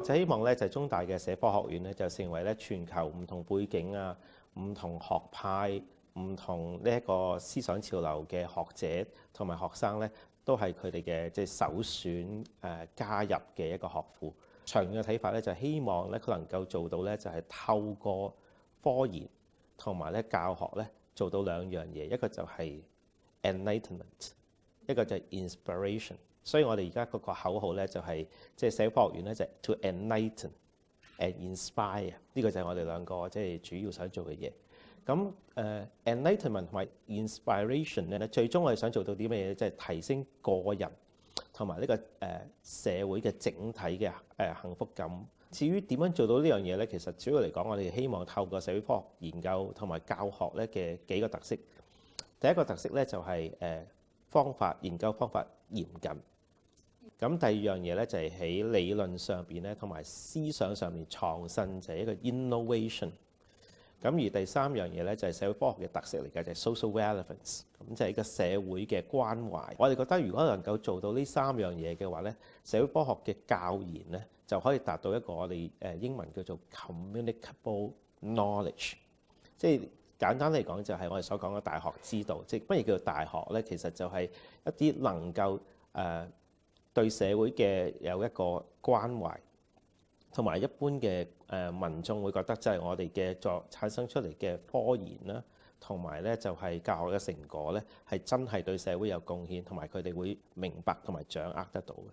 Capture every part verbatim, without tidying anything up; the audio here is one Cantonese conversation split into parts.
就希望咧就中大嘅社科學院咧就成為咧全球唔同背景啊、唔同學派、唔同呢一個思想潮流嘅學者同埋學生咧，都係佢哋嘅即係首選誒加入嘅一個學府。長遠嘅睇法咧就希望咧佢能夠做到咧就係透過科研同埋咧教學咧做到兩樣嘢，一個就係 enlightenment， 一個就係 inspiration。所以我哋而家嗰個口號咧就係即係社科學院咧就係 to enlighten and inspire， 呢個就係我哋兩個即係主要想做嘅嘢。咁誒 enlightenment 同埋 inspiration 咧，最終我哋想做到啲咩嘢？即係提升個人同埋呢個誒社會嘅整體嘅誒幸福感。至於點樣做到呢樣嘢咧？其實主要嚟講，我哋希望透過社會科學研究同埋教學咧嘅幾個特色。第一個特色咧就係誒方法研究方法嚴謹。咁第二樣嘢咧就係喺理論上邊咧，同埋思想上面創新，就係一個 innovation。咁而第三樣嘢咧就係社會科學嘅特色嚟嘅，就係 social relevance。咁就係一個社會嘅關懷。我哋覺得如果能夠做到呢三樣嘢嘅話咧，社會科學嘅教研咧就可以達到一個我哋誒英文叫做 communicable knowledge。即係簡單嚟講，就係我哋所講嘅大學之道。即係乜嘢叫做大學咧？其實就係一啲能夠誒對社會嘅有一個關懷，同埋一般嘅誒民眾會覺得，即係我哋嘅作產生出嚟嘅科研啦，同埋咧就係教學嘅成果咧，係真係對社會有貢獻，同埋佢哋會明白同埋掌握得到嘅。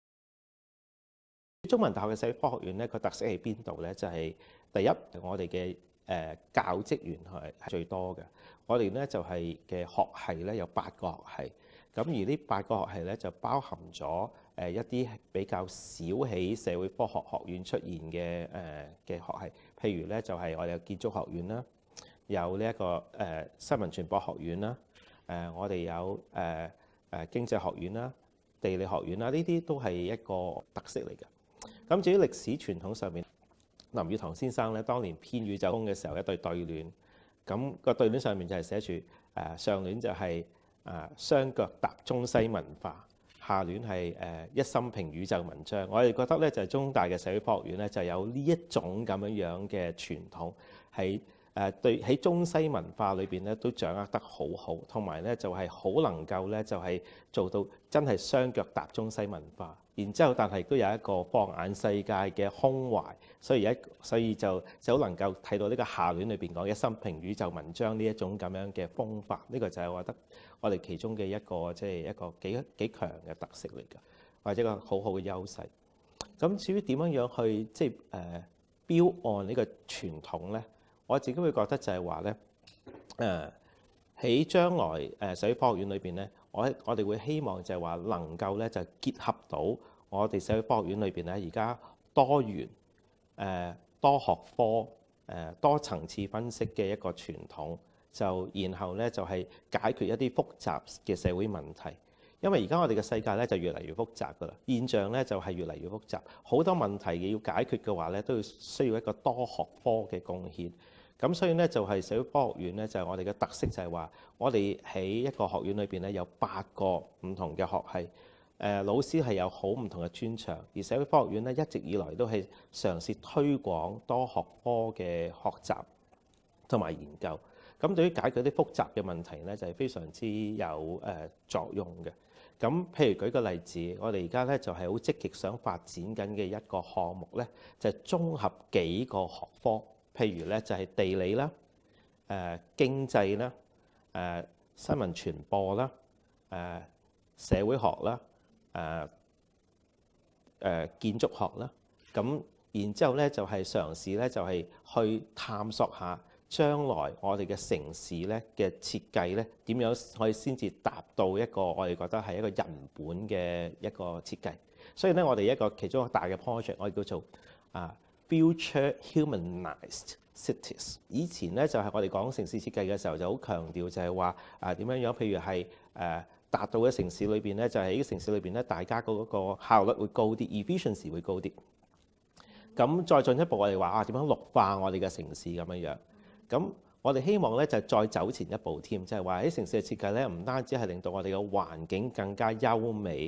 中文大學嘅社會科學院咧，個特色喺邊度咧？就係第一，我哋嘅誒教職員係最多嘅。我哋咧就係嘅學系咧有八個學系。咁而呢八個學系咧就包含咗誒一啲比較少喺社會科學學院出現嘅誒嘅學系，譬如咧就係我哋有建築學院啦，有呢一個誒新聞傳播學院啦，誒我哋有誒誒經濟學院啦、地理學院啦，呢啲都係一個特色嚟嘅。咁至於歷史傳統上面，林語堂先生咧當年編宇宙風嘅時候一對對聯，咁個對聯上面就係寫住誒上聯就係啊雙腳踏中西文化，下聯係誒一心評宇宙文章。我哋覺得咧就係中大嘅社會科學院咧就有呢一種咁樣樣嘅傳統，係誒對喺中西文化裏邊咧都掌握得好好，同埋咧就係好能夠咧就係做到真係雙腳踏中西文化。然之後，但係都有一個放眼世界嘅胸懷，所以一所以就就好能夠睇到呢個下聯裏邊講一心評宇宙文章呢一種咁樣嘅風範。呢、這個就係我覺得我哋其中嘅一個即係、就是、一個幾幾強嘅特色嚟㗎，或者一個好好嘅優勢。咁至於點樣樣去即係誒標案呢個傳統咧，我自己會覺得就係話咧誒喺將來誒社會科學院裏邊咧。我我哋會希望就係話能夠咧就結合到我哋社會科學院裏邊咧而家多元誒多學科誒多層次分析嘅一個傳統，就然後咧就係解決一啲複雜嘅社會問題。因為而家我哋嘅世界咧就越嚟越複雜㗎啦，現象咧就係越嚟越複雜，好多問題要解決嘅話咧都要需要一個多學科嘅貢獻。咁所以咧就係社會科學院咧就係我哋嘅特色，就係話我哋喺一個學院裏邊咧有八個唔同嘅學系，誒老師係有好唔同嘅專長，而社會科學院咧一直以來都係嘗試推廣多學科嘅學習同埋研究。咁對於解決啲複雜嘅問題咧就係非常之有誒作用嘅。咁譬如舉個例子，我哋而家咧就係好積極想發展緊嘅一個項目咧，就係綜合幾個學科。譬如咧就係地理啦、誒經濟啦、誒新聞傳播啦、誒社會學啦、誒誒建築學啦。咁然之後咧就係嘗試咧就係去探索下將來我哋嘅城市咧嘅設計咧點樣可以先至達到一個我哋覺得係一個人本嘅一個設計。所以咧我哋一個其中一個大嘅 project 我哋叫做啊 Future Humanized Cities。以前咧就係我哋講城市設計嘅時候就好強調就係話啊點樣樣，譬如係誒達到嘅城市裏邊咧，就係喺城市裏邊咧，大家嗰個效率會高啲 ，efficiency 會高啲。咁再進一步我哋話啊點樣綠化我哋嘅城市咁樣樣。咁我哋希望咧就再走前一步添，就係話喺城市嘅設計咧，唔單止係令到我哋嘅環境更加優美，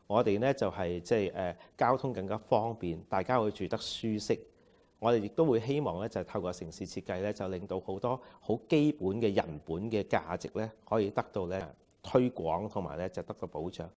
我哋咧就係即係誒交通更加方便，大家會住得舒適。我哋亦都會希望咧，就係透過城市設計咧，就令到好多好基本嘅人本嘅價值咧，可以得到咧推廣同埋咧就得到保障。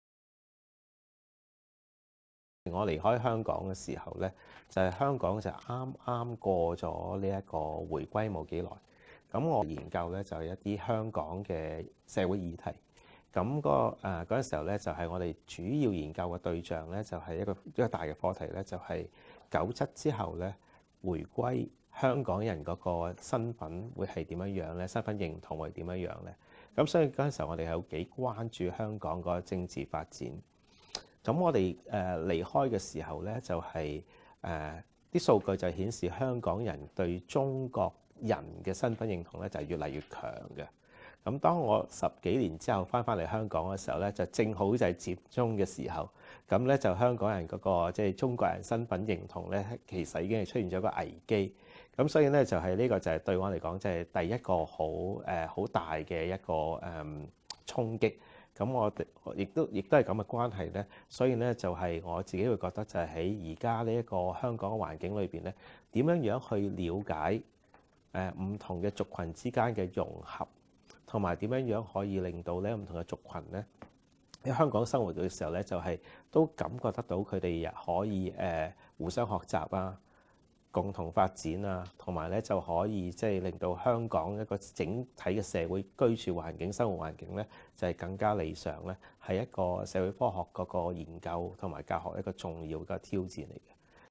我離開香港嘅時候咧，就係香港就啱啱過咗呢一個回歸冇幾耐。咁我研究咧就係一啲香港嘅社會議題。咁個誒嗰陣時候咧，就係我哋主要研究嘅對象咧，就係一個一個大嘅課題咧，就係九七之後咧，回歸香港人嗰個身份會係點樣樣咧？身份認同會點樣樣咧？咁所以嗰陣時候我哋係有幾關注香港個政治發展。咁我哋誒離開嘅時候咧，就係誒啲數據就顯示香港人對中國人嘅身份認同咧就係越嚟越強嘅。咁當我十幾年之後翻返嚟香港嘅時候咧，就正好就係佔中嘅時候，咁咧就香港人嗰個即係中國人身份認同咧，其實已經係出現咗個危機。咁所以咧就係呢個就係對我嚟講，即係第一個好誒好大嘅一個誒衝擊。咁我哋亦都亦都係咁嘅關係咧，所以咧就係我自己會覺得就係喺而家呢一個香港嘅環境裏邊咧，點樣樣去了解誒唔同嘅族群之間嘅融合，同埋點樣樣可以令到咧唔同嘅族群咧喺香港生活嘅時候咧，就係都感覺得到佢哋可以誒互相學習啊，共同發展啊，同埋咧就可以即係令到香港一個整體嘅社會居住環境、生活環境咧，就係更加理想咧，係一個社會科學嗰個研究同埋教學一個重要嘅挑戰嚟嘅。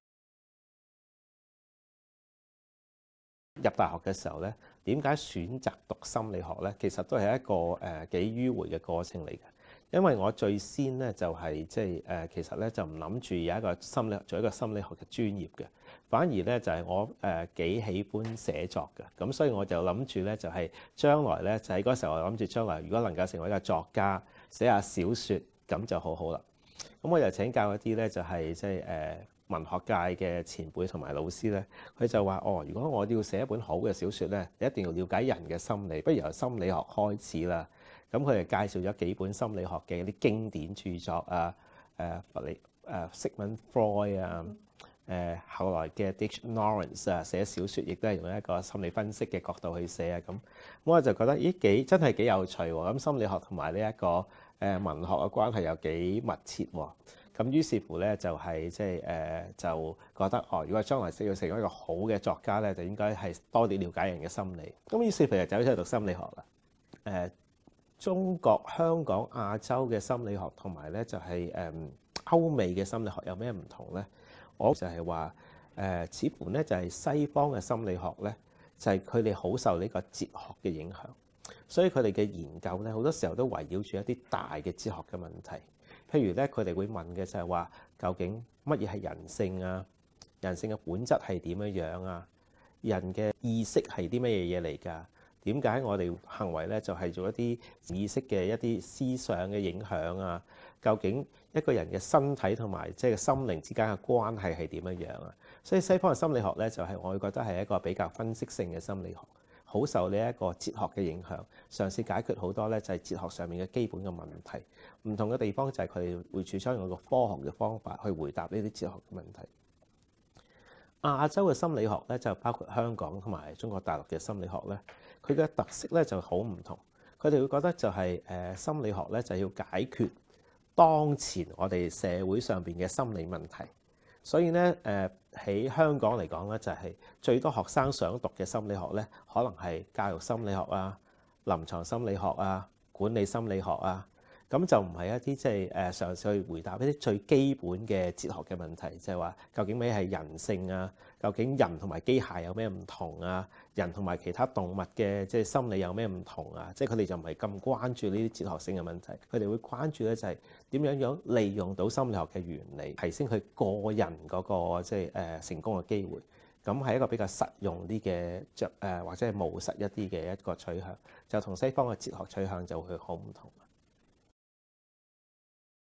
入大學嘅時候咧，點解選擇讀心理學咧？其實都係一個誒幾迂迴嘅過程嚟嘅。因為我最先咧就係即係誒，其實咧就唔諗住有一個心理做一個心理學嘅專業嘅，反而咧就係我誒幾喜歡寫作嘅，咁所以我就諗住咧就係將來咧就喺嗰時候我諗住將來如果能夠成為一個作家，寫下小説咁就好好啦。咁我又請教一啲咧就係即係誒文學界嘅前輩同埋老師咧，佢就話：哦，如果我要寫一本好嘅小説咧，你一定要了解人嘅心理，不如由心理學開始啦。咁佢哋介紹咗幾本心理學嘅啲經典著作啊，誒弗里誒 Sigmund Freud 啊，誒後來嘅 Dick Lawrence 啊，寫小説亦都係用一個心理分析嘅角度去寫啊。咁咁我就覺得咦幾真係幾有趣喎！咁心理學同埋呢一個誒文學嘅關係又幾密切喎。咁於是乎咧就係即係誒就覺得哦，如果將來要成為一個好嘅作家咧，就應該係多啲了解人嘅心理。咁於是乎就走出去讀心理學啦。誒中國、香港、亞洲嘅心理學同埋咧就係誒歐美嘅心理學有咩唔同咧？我就係話誒，似乎咧就係西方嘅心理學咧，就係佢哋好受呢個哲學嘅影響，所以佢哋嘅研究咧好多時候都圍繞住一啲大嘅哲學嘅問題。譬如咧，佢哋會問嘅就係話，究竟乜嘢係人性啊？人性嘅本質係點樣樣啊？人嘅意識係啲乜嘢嘢嚟㗎？點解我哋行為咧就係做一啲意識嘅一啲思想嘅影響啊？究竟一個人嘅身體同埋即係心靈之間嘅關係係點樣樣啊？所以西方嘅心理學咧就係我會覺得係一個比較分析性嘅心理學，好受呢一個哲學嘅影響，嘗試解決好多咧就係哲學上面嘅基本嘅問題。唔同嘅地方就係佢哋會主張用一個科學嘅方法去回答呢啲哲學嘅問題。亞洲嘅心理學咧就包括香港同埋中國大陸嘅心理學咧，佢嘅特色咧就好唔同。佢哋會覺得就係誒心理學咧就要解決當前我哋社會上邊嘅心理問題。所以咧誒喺香港嚟講咧就係最多學生想讀嘅心理學咧，可能係教育心理學啊、臨床心理學啊、管理心理學啊。咁就唔係一啲即係誒嘗試去回答一啲最基本嘅哲學嘅問題，即係話究竟咩係人性啊？究竟人同埋機械有咩唔同啊？人同埋其他動物嘅即係心理有咩唔同啊？即係佢哋就唔係咁關注呢啲哲學性嘅問題，佢哋會關注咧就係點樣樣利用到心理學嘅原理，提升佢個人嗰個即係誒成功嘅機會。咁係一個比較實用啲嘅著誒或者係務實一啲嘅一個取向，就同西方嘅哲學取向就會好唔同。